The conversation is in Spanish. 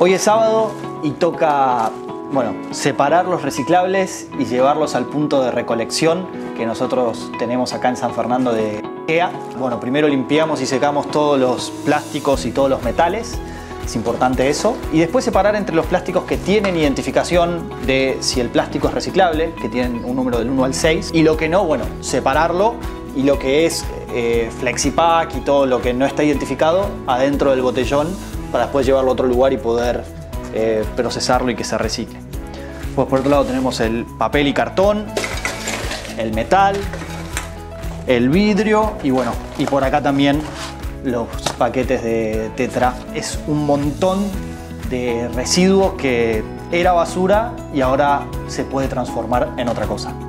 Hoy es sábado y toca, bueno, separar los reciclables y llevarlos al punto de recolección que nosotros tenemos acá en San Fernando de IKEA. Bueno, primero limpiamos y secamos todos los plásticos y todos los metales. Es importante eso. Y después separar entre los plásticos que tienen identificación de si el plástico es reciclable, que tienen un número del 1 al 6, y lo que no, bueno, separarlo, y lo que es Flexipack y todo lo que no está identificado adentro del botellón para después llevarlo a otro lugar y poder procesarlo y que se recicle. Pues por otro lado tenemos el papel y cartón, el metal, el vidrio y bueno, y por acá también los paquetes de Tetra. Es un montón de residuos que era basura y ahora se puede transformar en otra cosa.